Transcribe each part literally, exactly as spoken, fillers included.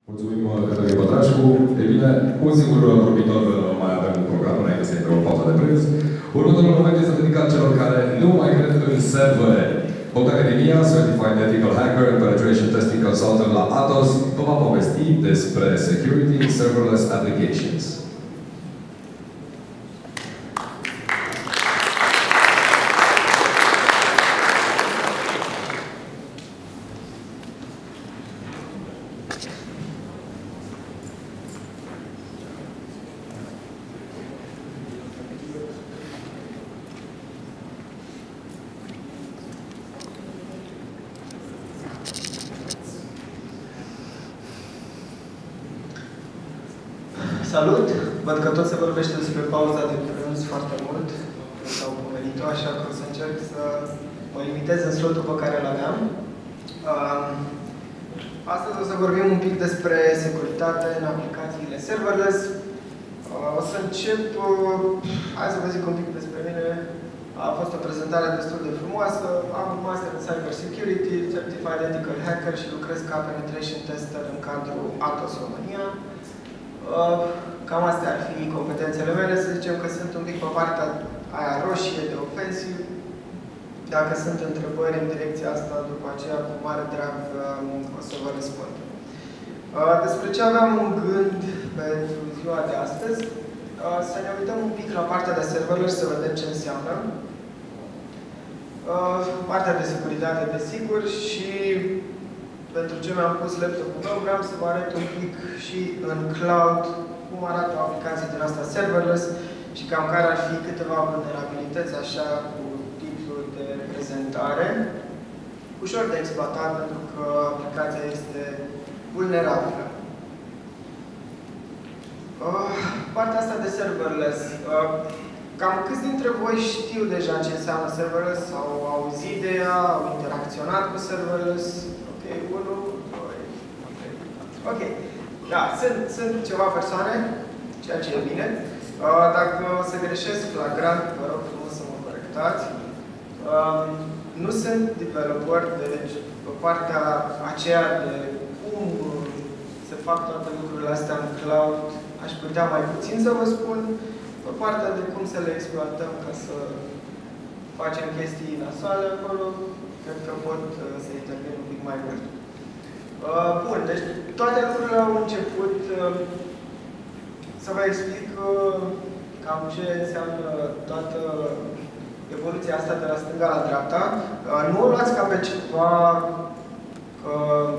Mulțumim, Cătălin Pătrașcu. E bine, un singur vorbitor mai avem în program, înainte să intre o pauză de prânz. Următorul moment este dedicat celor care nu mai cred în servere. Bogdan Edemia, Certified Ethical Hacker and Penetration Testing Consultant la Atos, vă va povesti despre Security in Serverless Applications. Salut! Văd că tot se vorbește despre pauza de prânz foarte mult sau pomenit-o, așa că o să încerc să mă limitez în slotul pe care îl aveam. Astăzi o să vorbim un pic despre securitate în aplicațiile serverless. O să încep, hai să vă zic un pic despre mine. A fost o prezentare destul de frumoasă. Am un master în Cyber Security, Certified Ethical Hacker și lucrez ca Penetration Tester în cadrul Atos România. Cam astea ar fi competențele mele. Să zicem că sunt un pic pe partea aia roșie de ofensiv. Dacă sunt întrebări în direcția asta, după aceea, cu mare drag, o să vă răspund. Despre ce aveam în gând pentru ziua de astăzi, să ne uităm un pic la partea de serverless, să vedem ce înseamnă. Partea de securitate, desigur, și pentru ce mi-am pus laptopul meu, vreau să vă arăt un pic și în cloud cum arată o aplicație din asta serverless și cam care ar fi câteva vulnerabilități, așa, cu titlul de prezentare. Ușor de exploatat, pentru că aplicația este vulnerabilă. Uh, partea asta de serverless. Uh, cam câți dintre voi știu deja ce înseamnă serverless? Sau au auzit de ea, au interacționat cu serverless? unu, doi, trei, ok. Da, sunt, sunt ceva persoane, ceea ce e bine. Uh, dacă o să greșesc flagrant, vă rog frumos să mă corectați. Uh, nu sunt developer, deci pe partea aceea de cum se fac toate lucrurile astea în cloud, aș putea mai puțin să vă spun. Pe partea de cum să le exploatăm ca să facem chestii nasoale acolo, cred că pot uh, să intervin un pic mai mult. Uh, bun, deci toate lucrurile au început. Uh, să vă explic uh, cam ce înseamnă toată evoluția asta de la stânga la dreapta. Uh, nu o luați ca pe ceva că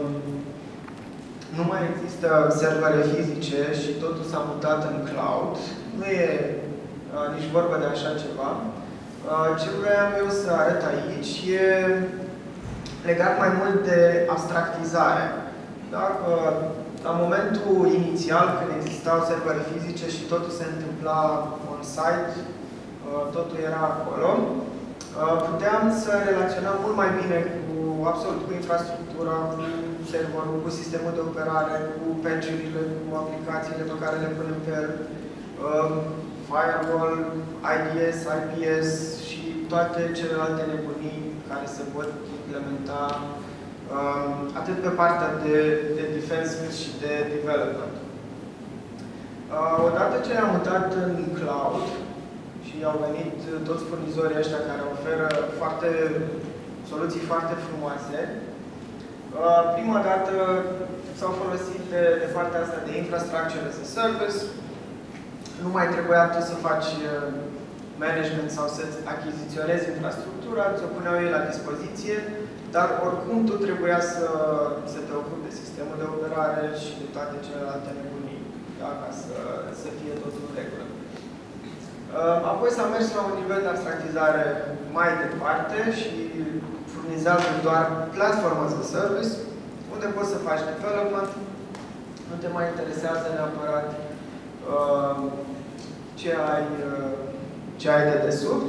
nu mai există servere fizice și totul s-a mutat în cloud. Nu e uh, nici vorba de așa ceva. Uh, ce vreau eu să arăt aici e legat mai mult de abstractizare. Dacă la momentul inițial, când existau servere fizice și totul se întâmpla on-site, totul era acolo, puteam să relaționăm mult mai bine cu absolut cu infrastructura, cu serverul, cu sistemul de operare, cu patch-urile, cu aplicațiile pe care le punem pe el, firewall, I D S, I P S și toate celelalte nebunii care se pot implementa um, atât pe partea de, de defense cât și de development. Uh, odată ce ne-am mutat în cloud și au venit toți furnizorii ăștia care oferă foarte, soluții foarte frumoase, uh, prima dată s-au folosit de, de partea asta de infrastructure as a service. Nu mai trebuia tu să faci management sau să-ți achiziționezi infrastructura, ți-o puneau ei la dispoziție, dar oricum tu trebuia să, să te ocupi de sistemul de operare și de toate celelalte nebunii, da? Ca să, să fie totul în regulă. Apoi s-a mers la un nivel de abstractizare mai departe și furnizează doar platform as a service, unde poți să faci development, nu te mai interesează neapărat uh, ce ai, uh, ce ai de desubt.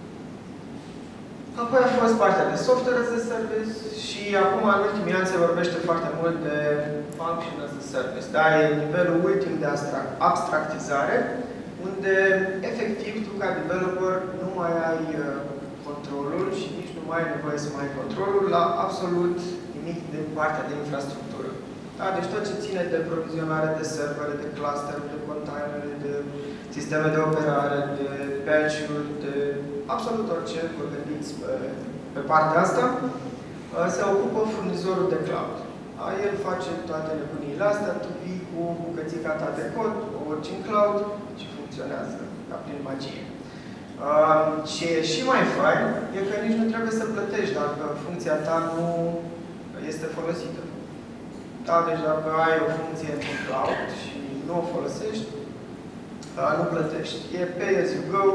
Apoi a fost partea de software as a service și acum, în ultimii ani, se vorbește foarte mult de function as a service. Da? E nivelul ultim de abstractizare, unde, efectiv, tu, ca developer, nu mai ai uh, controlul și nici nu mai ai nevoie să mai ai controlul la absolut nimic din partea de infrastructură. Da, deci tot ce ține de provizionare de servere, de cluster, de containere, de sisteme de operare, de patch-uri, de absolut orice vă gândiți pe, pe partea asta, se ocupă furnizorul de cloud. El face toate nebuniile astea, tu vii cu bucățica ta de cod, o urci în cloud și funcționează ca prin magie. Ce e și mai fain e că nici nu trebuie să plătești dacă funcția ta nu este folosită. Da, deci dacă ai o funcție în cloud și nu o folosești, nu plătești. E pay as you go,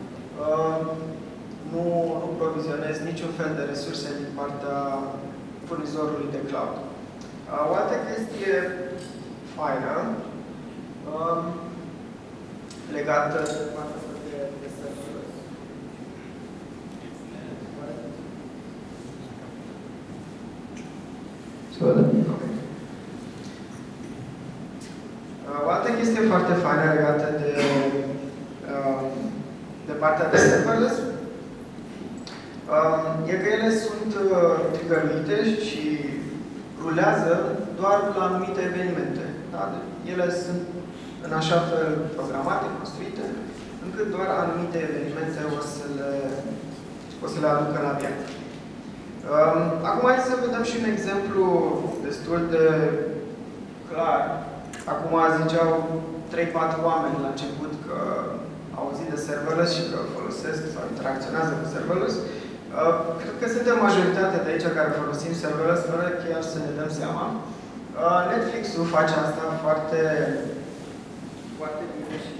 nu, nu provizionezi niciun fel de resurse din partea furnizorului de cloud. O altă chestie faină, legată de partea de, de serverless. Okay. O altă chestie foarte faină legată de, de partea de serverless e că ele sunt trigăruite și rulează doar la anumite evenimente. Da? Ele sunt în așa fel programate, construite, încât doar anumite evenimente o să le, o să le aducă la viață. Acum hai să vedem și un exemplu destul de clar. Acum ziceau trei patru oameni la început că au auzit de serverless și că folosesc sau interacționează cu serverless. Cred că suntem majoritatea de aici care folosim serverless fără chiar să ne dăm seama. Netflix-ul face asta foarte, foarte bine și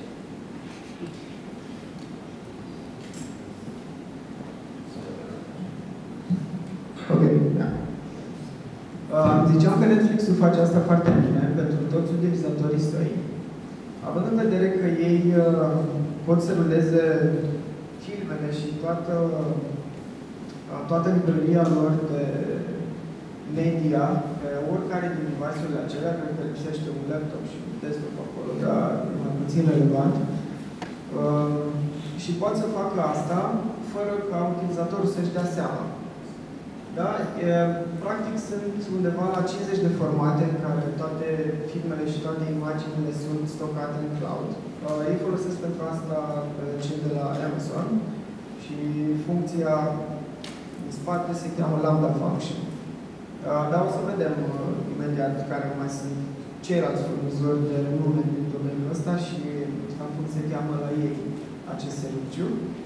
ok, da. Uh, ziceam că Netflix-ul face asta foarte bine pentru toți utilizatorii săi, având în vedere că ei uh, pot să ruleze filmele și toată, uh, toată librăria lor de media pe oricare din device-urile acelea, cred că lipsește un laptop și un desktop acolo, dar e mai puțin relevant. Uh, și pot să facă asta fără ca utilizatorul să-și dea seama. Da? E, practic sunt undeva la cincizeci de formate în care toate filmele și toate imaginile sunt stocate în cloud. Uh, ei folosesc pentru asta cei de la Amazon și funcția în spate se cheamă Lambda Function. Uh, dar o să vedem uh, imediat care mai sunt ceilalți furnizori de nume din domeniul ăsta și cum se cheamă la ei acest serviciu.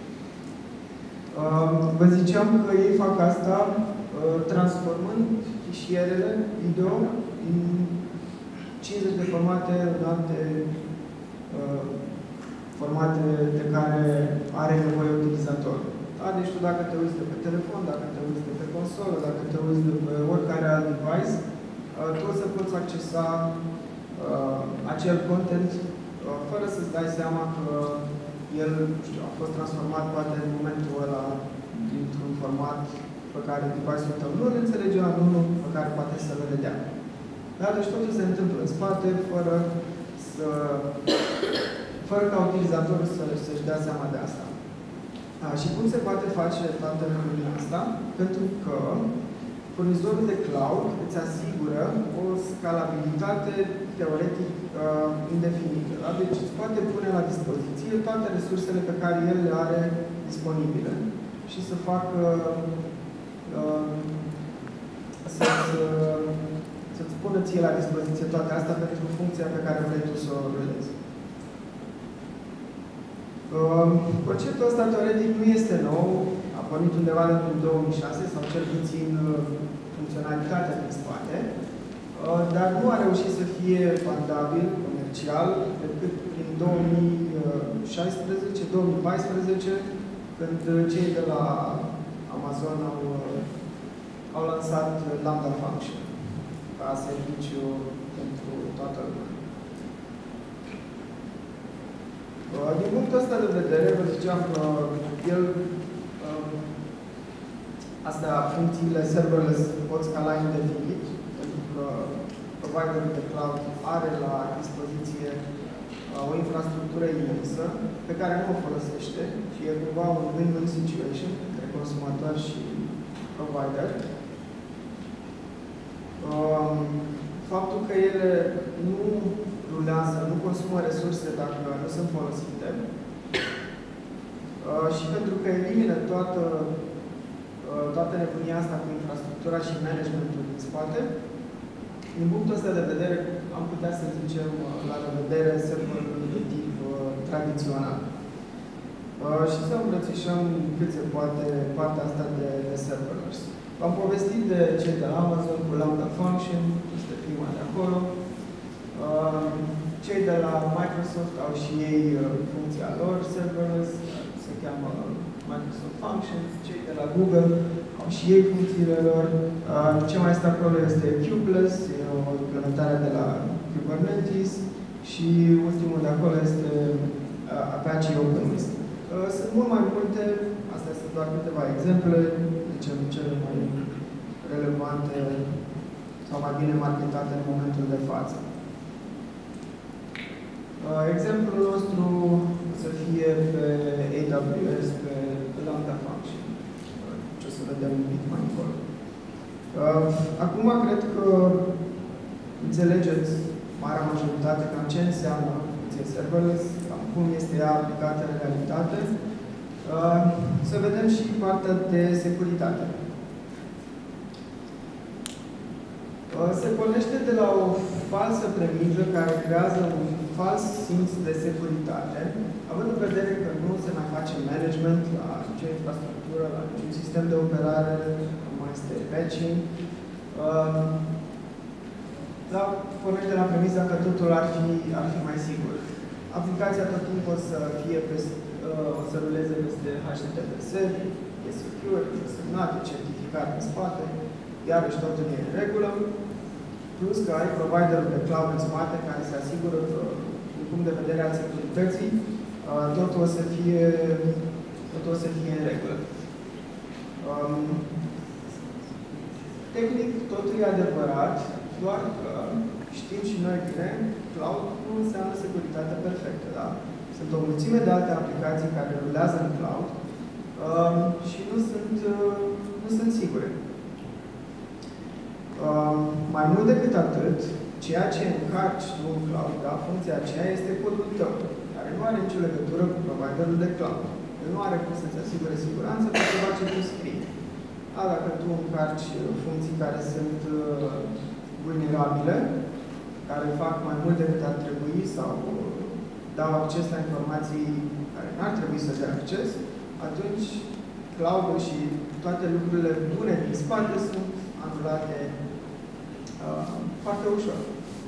Uh, vă ziceam că ei fac asta uh, transformând fișierele video în cincizeci de formate, în alte uh, formate de care are nevoie utilizatorul. Da? Deci tu dacă te uiți de pe telefon, dacă te uiți de pe consolă, dacă te uiți de pe oricare alt device, uh, tu o să poți accesa uh, acel content uh, fără să-ți dai seama că el știu, a fost transformat poate în momentul ăla dintr-un format pe care device-ul tău nu îl înțelegea, în unul pe care poate să-l vedea. Da? Deci totul se întâmplă în spate fără, să, fără ca utilizatorul să, să-și dea seama de asta. A, și cum se poate face toată lucrurile asta? Pentru că furnizorul de cloud îți asigură o scalabilitate teoretic uh, indefinită. Da? Deci îți poate pune la dispoziție toate resursele pe care el le are disponibile și să facă uh, să-ți să pună ție la dispoziție toate astea pentru funcția pe care vrei tu să o rulezi. Uh, conceptul ăsta teoretic nu este nou, a pornit undeva în două mii șase sau cel puțin uh, funcționalitatea din spate, uh, dar nu a reușit să fie vandabil, comercial, decât prin două mii șaisprezece două mii paisprezece, când cei de la Amazon au, uh, au lansat Lambda Function ca serviciu pentru toată lumea. Din punctul ăsta de vedere, vă ziceam că el, astea, funcțiile serverless pot scala indefinit, pentru că providerul de cloud are la dispoziție o infrastructură imensă pe care nu o folosește și e cumva un win-win situation între consumator și provider. faptul că ele nu rulează, nu consumă resurse dacă nu sunt folosite și pentru că elimină toată, toată nebunia asta cu infrastructura și managementul din spate. Din punctul ăsta de vedere, am putea să zicem la revedere serverul de tip tradițional. Și să îmbrățișăm cât se poate partea asta de, de serverless. V-am povestit de cei de la Amazon cu Lambda Function, este prima de acolo. Cei de la Microsoft au și ei funcția lor serverless, se cheamă Microsoft Functions. Cei de la Google au și ei funcțiile lor. Ce mai este acolo este Kubeless, o implementare de la Kubernetes și ultimul de acolo este Apache OpenWhisk. Sunt mult mai multe, astea sunt doar câteva exemple, deci cele mai relevante sau mai bine marketate în momentul de față. Exemplul nostru să fie pe A W S, pe Lambda Function, ce o să vedem un pic mai încolo. Acum cred că înțelegeți marea majoritate cam ce înseamnă funcție serverless, cam cum este ea aplicată în realitate. Să vedem și partea de securitate. Se pornește de la o falsă premisă care creează un fals simț de securitate, având în vedere că nu se mai face management la nicio infrastructură, la niciun sistem de operare, nu mai este patching. Da, pornește de la premisa că totul ar fi, ar fi mai sigur. Aplicația tot timpul o să fie pe, o să ruleze peste H T T P S, e secure, e semnat, e certificat în spate, iarăși totul e în regulă. Plus că ai providerul de cloud în spate care se asigură că, din punct de vedere al securității, totul o să fie, totul o să fie în regulă. Um, tehnic, totul e adevărat, doar că știm și noi bine, cloud nu înseamnă securitate perfectă, da? Sunt o mulțime de alte aplicații care rulează în cloud um, și nu sunt, uh, nu sunt sigure. Um, mai mult decât atât, ceea ce încarci nu în cloud, da? Funcția aceea este codul tău, care nu are nicio legătură cu providerul de cloud. El nu are cum să-ți asigure siguranță pe ceva ce tu scrii. A, dacă tu încarci funcții care sunt uh, vulnerabile, care fac mai mult decât ar trebui sau dau acces la informații care n-ar trebui să dea acces, atunci cloud-ul și toate lucrurile bune din spate sunt anulate uh, foarte ușor.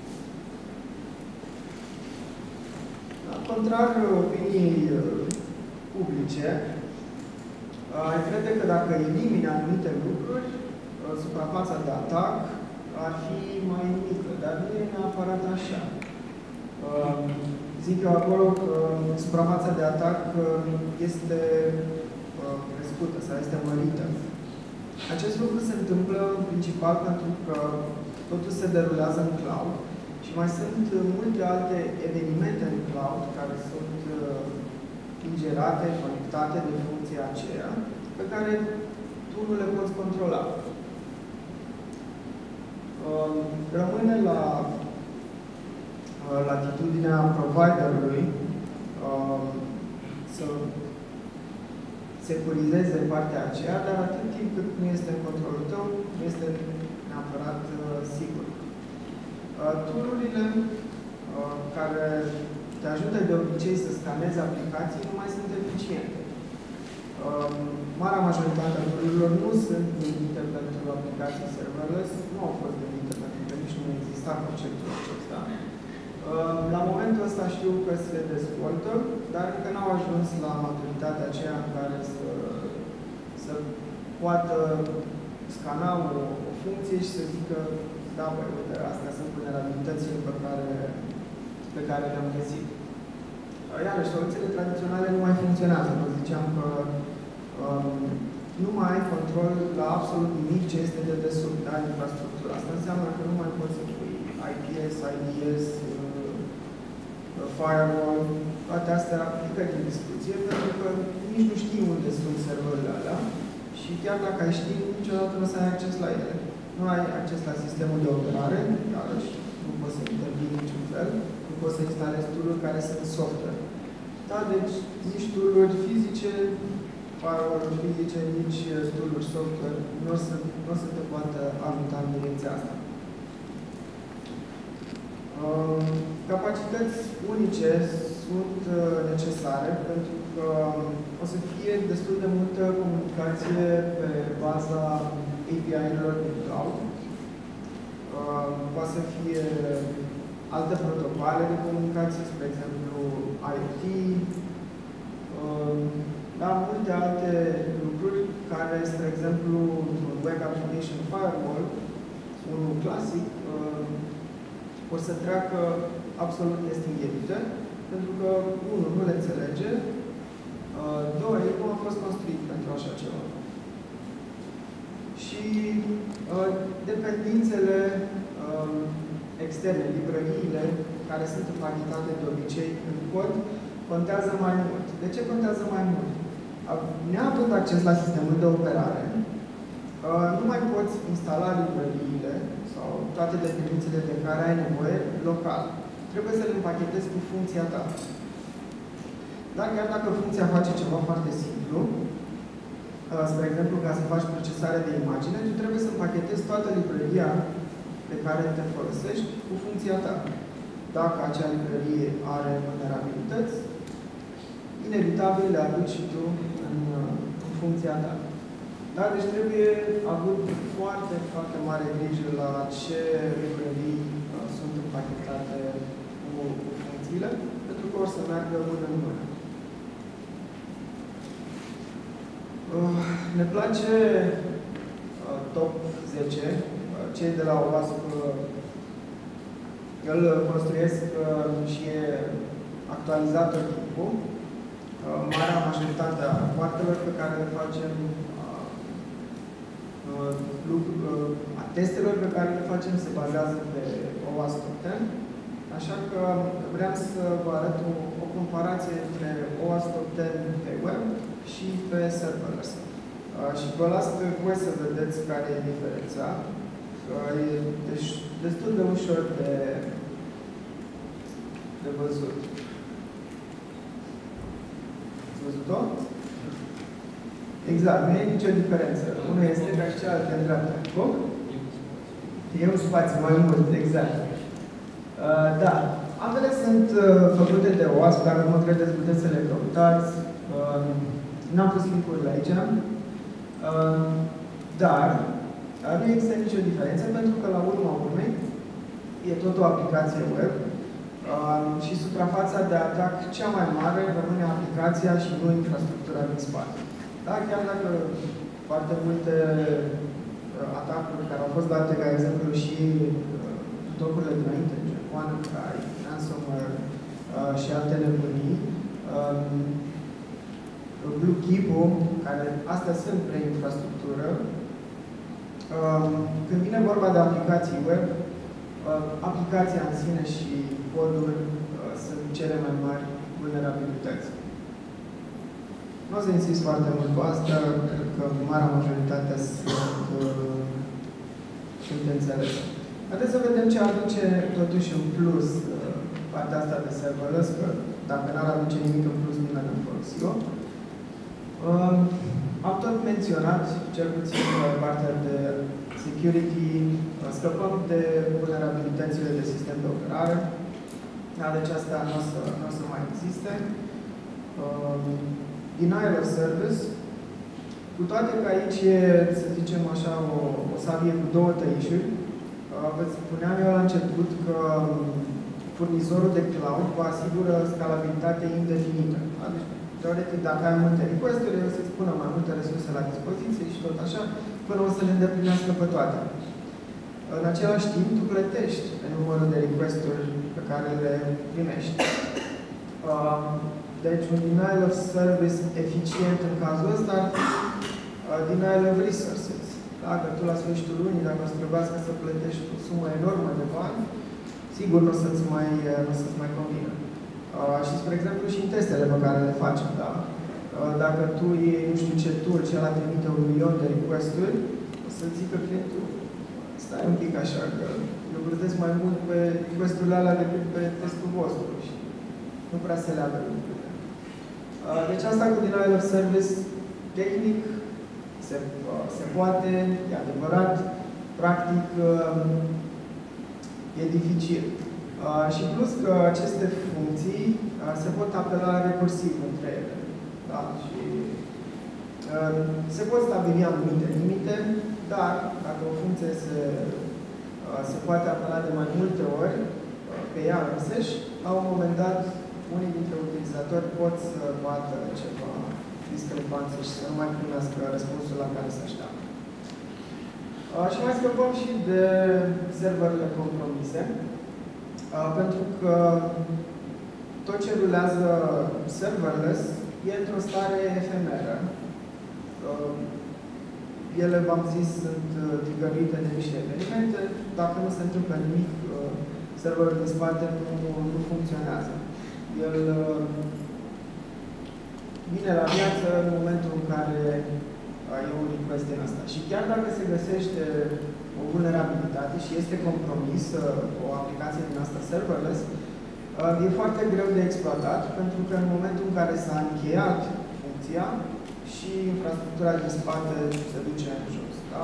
Contrar opiniei uh, publice, uh, crede că dacă elimini anumite lucruri, uh, suprafața de atac ar fi mai mică, dar nu e neapărat așa. Uh, zic eu acolo că suprafața de atac este uh, crescută sau este mărită. Acest lucru se întâmplă în principal pentru că totul se derulează în cloud și mai sunt multe alte evenimente în cloud care sunt uh, ingerate, conectate de funcția aceea, pe care tu nu le poți controla. Uh, rămâne la uh, latitudinea providerului uh, să securizeze partea aceea, dar atât timp cât nu este în controlul tău, nu este neapărat uh, sigur. Uh, Tool-urile uh, care te ajută de obicei să scanezi aplicații nu mai sunt eficiente. Uh, marea majoritate a tool-urilor nu sunt gândite pentru aplicații serverless, nu au fost gândite pentru că nici nu exista conceptul acesta. Uh, la momentul ăsta știu că se dezvoltă, dar încă n-au ajuns la maturitatea aceea în care să, să poată scana o, o funcție și să zică da, băi, uite, astea sunt vulnerabilitățile pe care, pe care le-am găsit. Iarăși, soluțiile tradiționale nu mai funcționează. Vă ziceam că um, nu mai ai control la absolut nimic ce este de desubt, da, infrastructura. Asta înseamnă că nu mai poți să pui I P S, I D S, uh, firewall, toate astea aplică din discuție, pentru că nici nu știi unde sunt serverele alea și chiar dacă ai ști, niciodată nu o să ai acces la ele. nu ai acces la sistemul de operare, iarăși, nu poți să intervii niciun fel, nu poți să instalezi tool-uri care sunt software. Da, deci nici tool-uri fizice, firewall-uri fizice, nici tool-uri software nu o să, nu o să te poată ajuta în direcția asta. Um, capacități unice sunt uh, necesare pentru că um, o să fie destul de multă comunicație pe baza A P I-urilor din cloud. Uh, poate să fie alte protocoale de comunicație, spre exemplu I O T, uh, dar multe alte lucruri care, spre exemplu, un Web Application Firewall, unul clasic, uh, o să treacă absolut nestingerite, pentru că, unul, nu le înțelege, uh, doi, nu a fost construit pentru așa ceva. Și uh, dependențele uh, externe, librăriile, care sunt împachetate de obicei în cod, contează mai mult. De ce contează mai mult? Neavând acces la sistemul de operare, uh, nu mai poți instala librăriile sau toate definițiile de care ai nevoie local. Trebuie să le împachetezi cu funcția ta. Dar chiar dacă funcția face ceva foarte simplu, spre exemplu, ca să faci procesare de imagine, tu trebuie să împachetezi toată librăria pe care te folosești cu funcția ta. Dacă acea librărie are vulnerabilități, inevitabil le aduci și tu în, în funcția ta. Da? Deci trebuie avut foarte, foarte mare grijă la ce librării uh, sunt împachetate cu, cu funcțiile, pentru că or să meargă mână în mână. Uh, ne place uh, top zece, uh, cei de la OWASP, uh, îl construiesc uh, și e actualizat tot timpul. Uh, marea majoritate a rapoartelor pe care le facem, a testelor pe care le facem se bazează pe OWASP Top zece. Așa că vreau să vă arăt o, o comparație între OWASP Top zece pe web și pe serverless. Uh, și vă las pe voi să vedeți care e diferența. Uh, e deci, destul de ușor de, de văzut. Ați văzut-o? Exact, nu e nicio diferență. Unul este ca și cealaltă în dreapta. Cum? E un spațiu mai mult, exact. Uh, da, ambele sunt uh, făcute de OWASP, dacă nu mă credeți, puteți să le căutați. Uh, N-am pus link-urile aici. Uh, dar uh, nu există nicio diferență, pentru că la urma urmei e tot o aplicație web uh, și suprafața de atac cea mai mare rămâne aplicația și nu infrastructura din spate. Da, chiar dacă foarte multe uh, atacuri care au fost date ca exemplu și uh, tocurile dinainte, gen WannaCry, ransomware uh, și alte nebunii, um, BlueKeeper, care astea sunt pre-infrastructură, um, când vine vorba de aplicații web, uh, aplicația în sine și codul uh, sunt cele mai mari vulnerabilități. Nu o să insist foarte mult cu asta, cred că marea majoritate sunt, uh, sunt înțelese. Haideți să vedem ce aduce totuși în plus uh, partea asta de serverless, că dacă n-ar aduce nimic în plus, nimeni nu folosi-o. Uh, am tot menționat, cel puțin partea de security, uh, scăpăm de vulnerabilitățile de sistem de operare. Da, deci asta nu o să, nu o să mai existe. Uh, Denial of service, cu toate că aici e, să zicem așa, o, o sabie cu două tăișuri. Vă spuneam eu la început că furnizorul de cloud vă asigură scalabilitate indefinită. Deci, teoretic, dacă ai multe request-uri, o să-ți pună mai multe resurse la dispoziție și tot așa, până o să le îndeplinească pe toate. În același timp, tu plătești pe numărul de request-uri pe care le primești. Deci, un denial of service eficient în cazul ăsta ar fi uh, denial of resources. Dacă tu la sfârșitul lunii, dacă o să trebuiască să plătești o sumă enormă de bani, sigur nu o să-ți mai, uh, să mai convină. Uh, și, spre exemplu, și în testele pe care le facem, da? Uh, dacă tu iei, nu știu ce tool, și ăla trimite un milion de request-uri, o să zică clientul, stai un pic așa, că eu plătesc mai mult pe request-urile alea decât pe testul vostru și nu prea se leagă lucrurile. Deci asta cu denial of service, tehnic, se, se poate, e adevărat, practic e dificil. Și plus că aceste funcții se pot apela recursiv între ele. Da? Și se pot stabili anumite limite, dar dacă o funcție se, se poate apela de mai multe ori pe ea însăși, la un moment dat, unii dintre utilizatori pot să bată ceva discrepanțe și să nu mai primească răspunsul la care se așteaptă. Și mai scăpăm și de serverele compromise, pentru că tot ce rulează serverless e într-o stare efemeră. Ele, v-am zis, sunt triggerite de niște evenimente. Dacă nu se întâmplă nimic, serverul din spate nu, nu funcționează. El vine la viață în momentul în care e un request din asta. Și chiar dacă se găsește o vulnerabilitate și este compromis o aplicație din asta serverless, e foarte greu de exploatat, pentru că în momentul în care s-a încheiat funcția și infrastructura din spate se duce în jos. Da?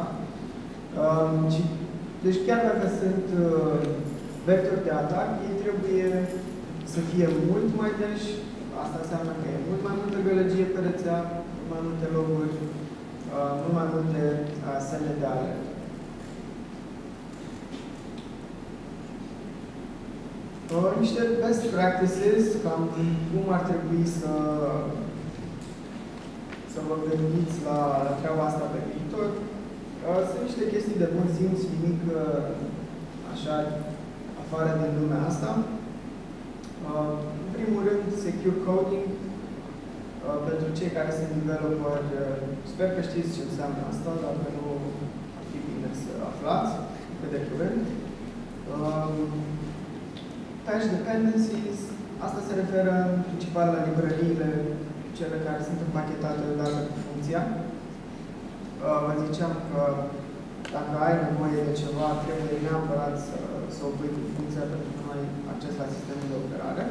Deci chiar dacă sunt vectori de atac, ei trebuie să fie mult mai deși. Asta înseamnă că e mult mai multă gălăgie pe rețea, mult mai multe loguri, mult mai multe semne de alertă. Niște best practices, cam cum ar trebui să, să vă gândiți la, la treaba asta pe viitor. Sunt niște chestii de bun simț, nimic așa afară din lumea asta. În primul rând, secure coding. Pentru cei care sunt developeri, sper că știți ce înseamnă asta, dacă nu ar fi bine să aflați cât de curând. Patch dependencies, asta se referă în principal la librăriile, cele care sunt împachetate odată cu funcția. Vă ziceam că dacă ai nevoie de ceva, trebuie neapărat să, să o pui cu funcția pentru că nu ai acces la sistemul de operare.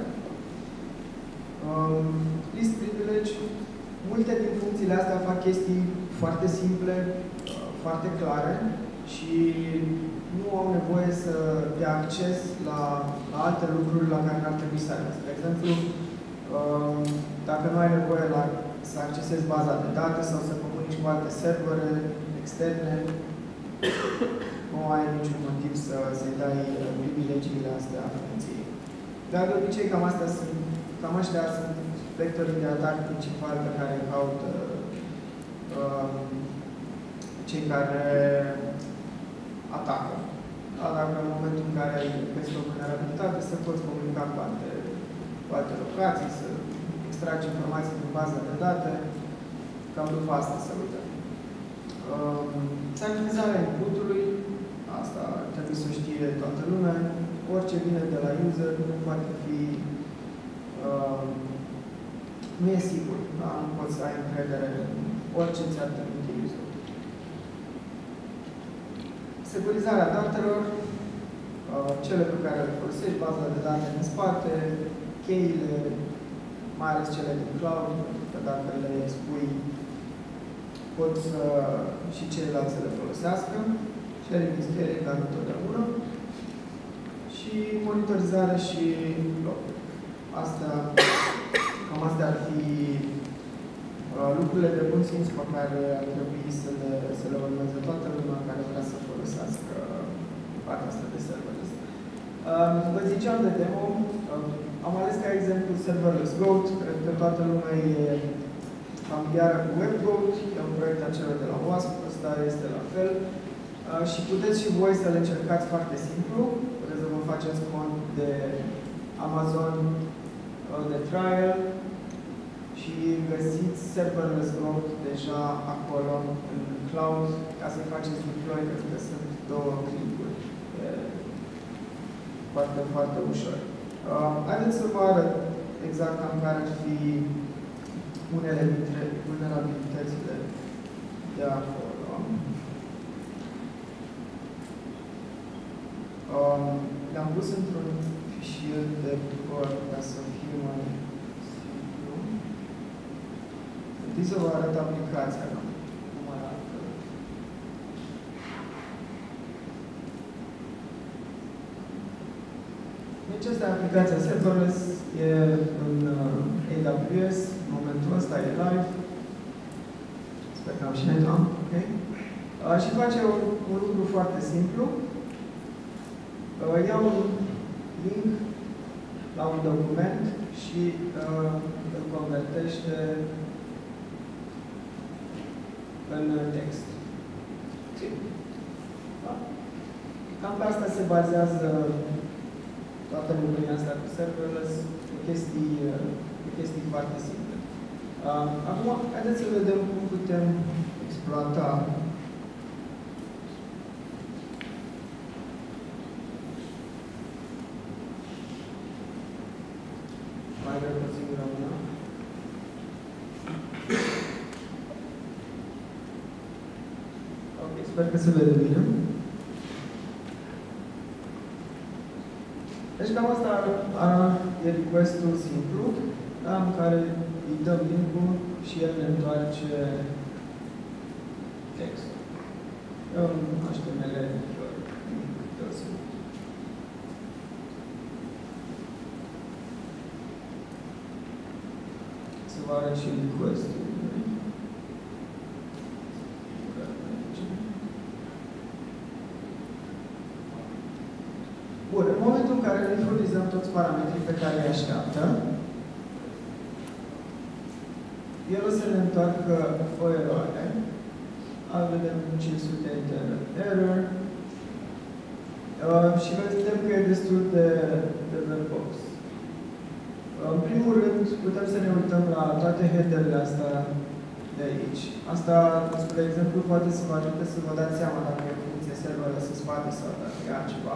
Um, list privilege. Multe din funcțiile astea fac chestii foarte simple, uh, foarte clare și nu au nevoie să dea acces la, la alte lucruri la care n-ar trebui să ai. De exemplu, um, dacă nu ai nevoie la, să accesezi baza de date sau să comunici cu alte servere externe, nu ai niciun motiv să, să-i dai privilegiile astea funcției. Dar de obicei cam astea sunt Cam ăștia sunt vectorii de atac principali pe care îi caută uh, cei care atacă. Da, dacă în momentul în care ai peste o vulnerabilitate, să poți comunica cu alte, cu alte locații, să extragi informații din baza de date, cam după asta se uită. Uh, sanitizarea inputului, asta trebuie să știe toată lumea. Orice vine de la user nu poate fi Uh, nu e sigur, da? Nu poți să ai încredere în orice ți-ar permite user. Securizarea datelor, uh, cele pe care le folosești, baza de date din spate, cheile, mai ales cele din cloud, pentru că dacă le expui, pot să și ceilalți să le folosească. Sharing is caring, dar nu totdeauna. Și monitorizare și log. Astea, cam astea ar fi uh, lucrurile de bun simț pe care ar trebui să le, să le urmeze toată lumea care vrea să folosească partea asta de serverless. Uh, vă ziceam de demo, uh, am ales ca exemplu serverless Goat, cred că toată lumea e familiară cu WebGoat, e un proiect acela de la WASP, ăsta este la fel. Uh, și puteți și voi să le încercați foarte simplu, puteți să vă faceți cont de Amazon de trial și găsiți serverless Goat deja acolo în cloud ca să-i faceți deploy, cred că sunt două clipuri foarte, foarte ușor. Uh, haideți să vă arăt exact cam care ar fi unele dintre vulnerabilitățile de acolo. Um, Le-am pus într-un fișier de Word ca să fie mai simplu. Întâi să vă arăt aplicația, cum arată. Deci asta e aplicația Serverless, e în uh, A W S, în momentul ăsta e live. Sper că am și net, am, ok? Uh, și face un, un lucru foarte simplu. Uh, ia un link la un document și uh, îl convertește în text. Da? Cam pe asta se bazează toată lucrurile astea cu serverless, chestii, chestii foarte simple. Uh, acum, haideți să vedem cum putem exploata mai greu puțin română. Ok, sper că se vede bine. Deci cam asta e request-ul simplu, da, în care îi dăm link-ul și el ne întoarce textul. În H T M L să vă arăt și request-ul. Bun, în momentul în care ne furnizăm toți parametrii pe care îi așteaptă, el o să ne întoarcă o eroare. Vedem cinci sute error. Uh, și vedem că e destul de, de verbox. Uh, în primul rând, putem să ne uităm la toate header-urile astea de aici. Asta, spre exemplu, poate să vă ajute să vă dați seama dacă e o funcție serverless în spate sau dacă e altceva.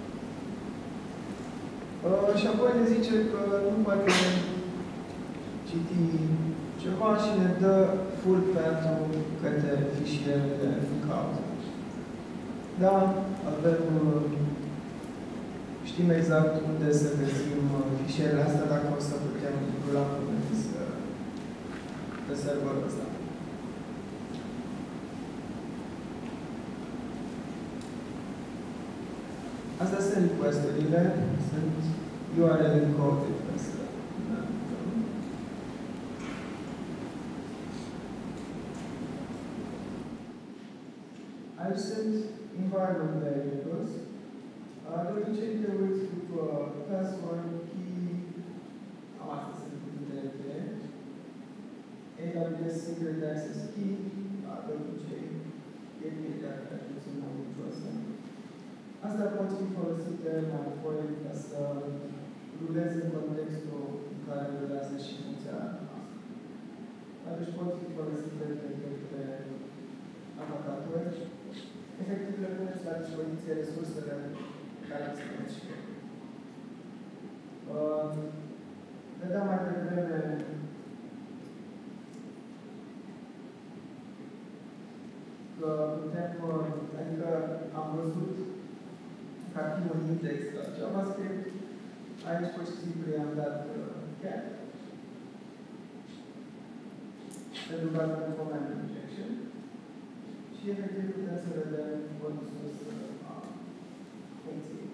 Uh, și apoi ne zice că nu poate citi ceva și ne dă full path-ul către fișierele în cauză. Da, avem, știm exact unde să găsim fișierele astea dacă o să putem rula pe serverul ăsta. Astea sunt request-urile, sunt U R L encoded. Aici sunt environment variables. De obicei te uiți după password, key, am astea sunt cuvintele cheie. A W S Secret Access Key, de obicei e bine dacă atunci în momentul ăsta. Astea pot fi folosite mai apoi ca să ruleze în contextul în care rulează și funcția noastră. Deci pot fi folosite de către atacatori. Efectiv, le puneți la dispoziție resursele care ați spuneți și eu. Uh, vedeam mai devreme că putem, adică am văzut că ar fi un index la JavaScript. Aici, pur și simplu, i-am dat cat pentru că avem command injection. Și efectiv putem să vedem contul a funcției.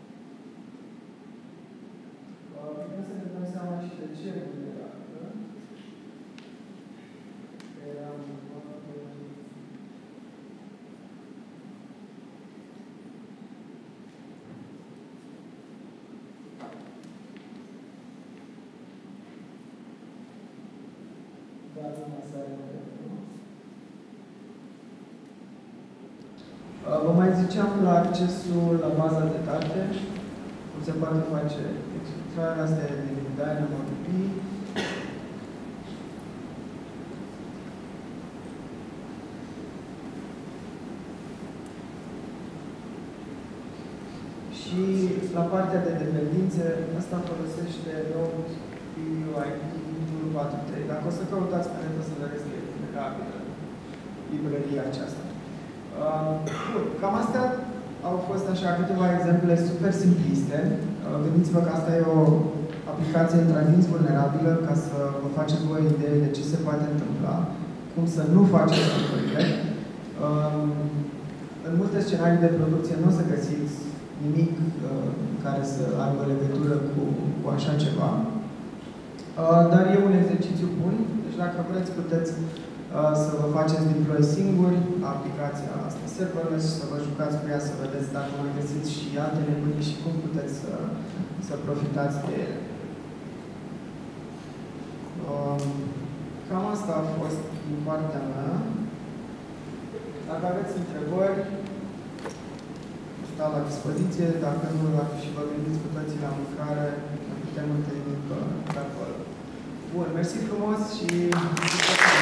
Putem să ne dăm seama și de ce vulnerată. Eram dar nu mai sare Vă mai ziceam la accesul la baza de date, cum se poate face exfiltrarea, asta e din DynamoDB. Și la partea de dependențe, asta folosește Node P U I D unu patru trei. Dacă o să căutați pe net, o să vedeți că e vulnerabilă librăria aceasta. Uh, cam astea au fost așa câteva exemple super simpliste. Gândiți-vă că asta e o aplicație intravenit vulnerabilă ca să vă faceți voi idee de ce se poate întâmpla, cum să nu faceți lucrurile. În multe scenarii de producție nu o să găsiți nimic care să aibă legătură cu, cu așa ceva. Dar e un exercițiu bun, deci dacă vreți puteți să vă faceți deploy singuri aplicația asta serverless și să vă jucați cu ea, să vedeți dacă mai găsiți și alte nebunii și cum puteți să, să profitați de ele. Cam asta a fost din partea mea. Dacă aveți întrebări, stau la dispoziție. Dacă nu, dacă și vă gândiți cu toții la mâncare, ne putem întâlni pe acolo. Bun, mersi frumos și